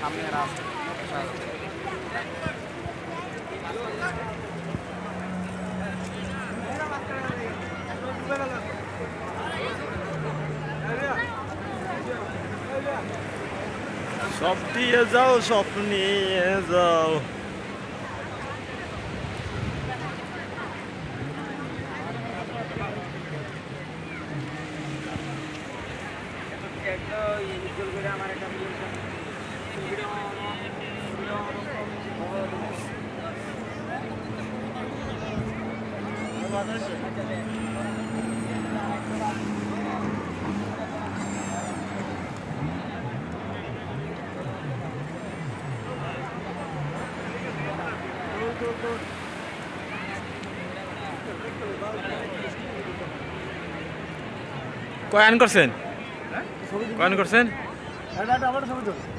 সামনে রাস্তা সব দিয়ে যাও, সব নিয়ে যাও। আমার একটা কয়ন করছেন? কয়ন করছেন? আমার ছবি তো